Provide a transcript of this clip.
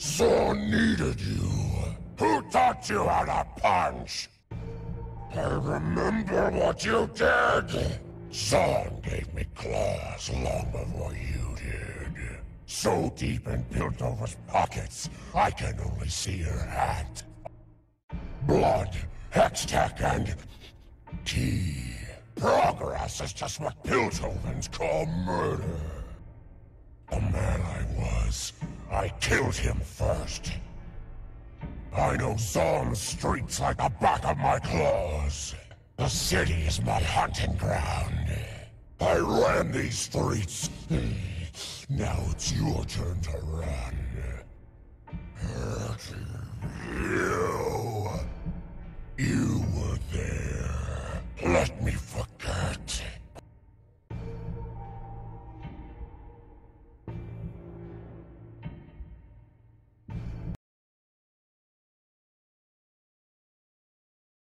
Zorn needed you. Who taught you how to punch? I remember what you did. Zorn gave me claws long before you did. So deep in Piltover's pockets, I can only see her hat. Blood, Hextech, and tea. Progress is just what Piltovans call murder. The man I was, I killed him first. I know Zorn's streets like the back of my claws. The city is my hunting ground. I ran these streets. Now it's your turn to run. You were there. Let me